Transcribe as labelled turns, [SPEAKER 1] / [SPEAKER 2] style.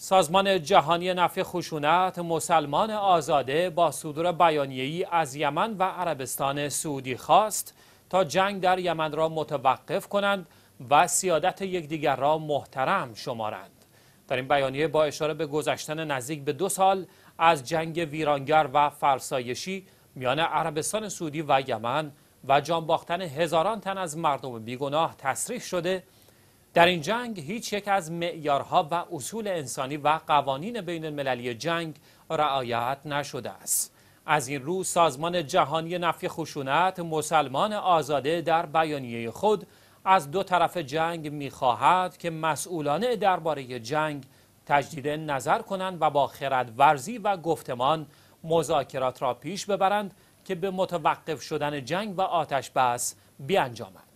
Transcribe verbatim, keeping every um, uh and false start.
[SPEAKER 1] سازمان جهانی نفی خشونت مسلمان آزاده با صدور بیانیه‌ای از یمن و عربستان سعودی خواست تا جنگ در یمن را متوقف کنند و سیادت یکدیگر را محترم شمارند. در این بیانیه با اشاره به گذشتن نزدیک به دو سال از جنگ ویرانگر و فرسایشی میان عربستان سعودی و یمن و جان باختن هزاران تن از مردم بیگناه تصریح شده، در این جنگ هیچ یک از معیارها و اصول انسانی و قوانین بین المللی جنگ رعایت نشده است. از این رو سازمان جهانی نفی خشونت مسلمان آزاده در بیانیه خود از دو طرف جنگ می‌خواهد که مسئولانه درباره جنگ تجدید نظر کنند و با خردورزی و گفتمان مذاکرات را پیش ببرند که به متوقف شدن جنگ و آتش بس بیانجامد.